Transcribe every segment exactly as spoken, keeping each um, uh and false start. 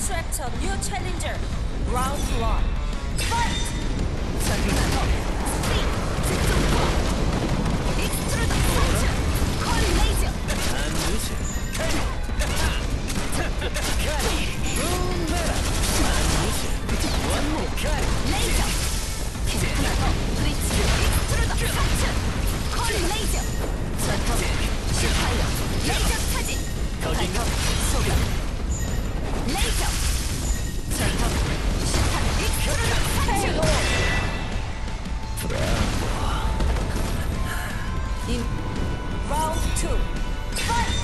attract a new challenger. Round one. Fight! 전투가 스피드, 특종과 익스트루드 펀치, 컬 레이저. 반드시. 레이저. 하나 더. 브릿지, 익스트루드 펀치, 컬 레이저. 전투, 슈파이어, 레이저 차지. 발톱, 소금. 레이저. 전투, 슈파, 익스트루드 펀치. In round two, fight!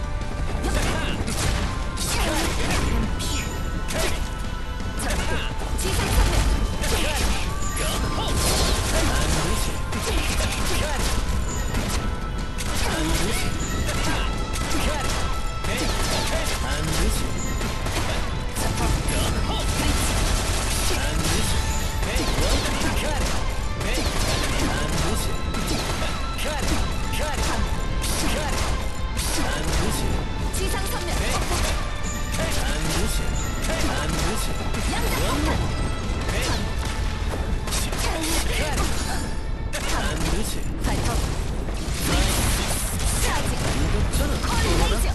지상선멸. 지상선멸. 양자 발톱. 차지. 컬 레이저.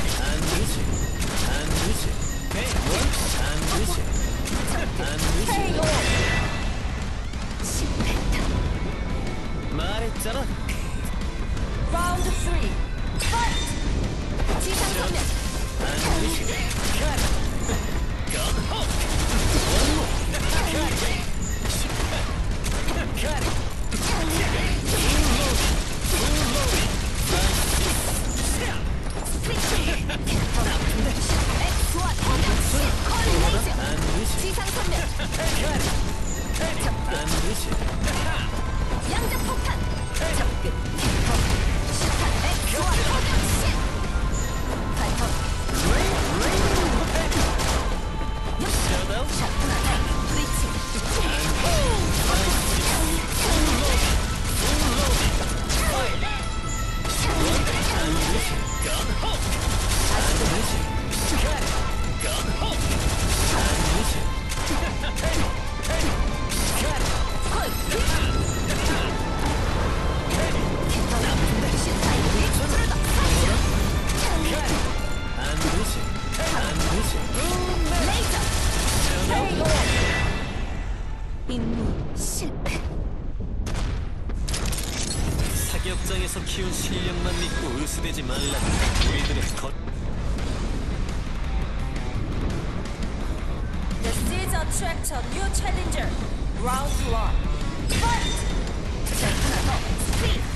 케이오. 실패다. 말했잖아. 라운드 쓰리. 파이트. 지상선멸. 지상선멸. 양자폭탄. 접근. 슈탄 엑스와 포탄시. 발톱. 샤프나 브리치. 임무 실패. 사격장에서 키운 실력만 믿고 의수되지 말라. 우리들의 것. The seeds attract a new challenger. Round one. Fight! 하나 더. 스피드.